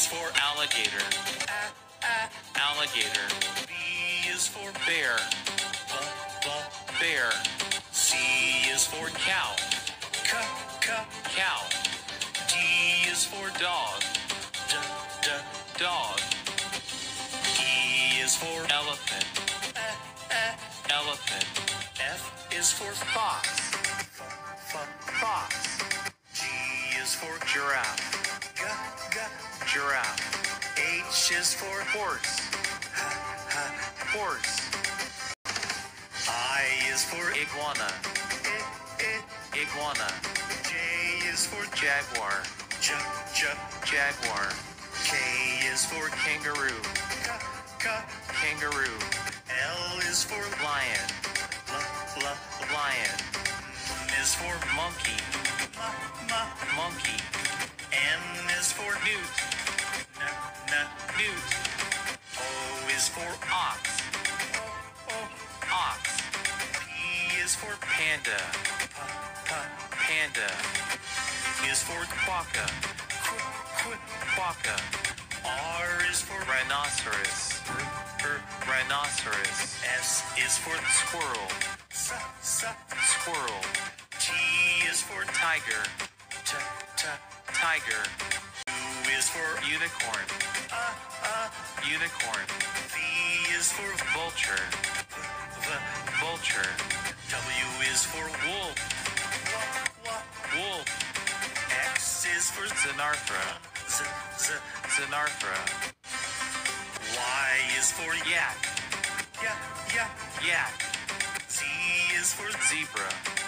is for alligator. Alligator. B is for bear. Bear. C is for cow. Cow. D is for dog. Dog. E is for elephant. Elephant. F is for fox. Fox. G is for giraffe. Giraffe. H is for horse. Horse. I is for iguana. Iguana. J is for jaguar. Jaguar. K is for kangaroo. Kangaroo. L is for lion. Lion. N is for monkey. Monkey. N is for newt. Newt. O is for ox. Ox. P is for panda. Panda. Is for quokka. Quokka. R is for rhinoceros. Rhinoceros. S is for squirrel. Squirrel. T is for tiger. Tiger. U is for unicorn. Unicorn. V is for vulture. Vulture. W is for wolf. Wolf. X is for Xenarthra. Xenarthra. Y is for yak. Yak. Z is for zebra.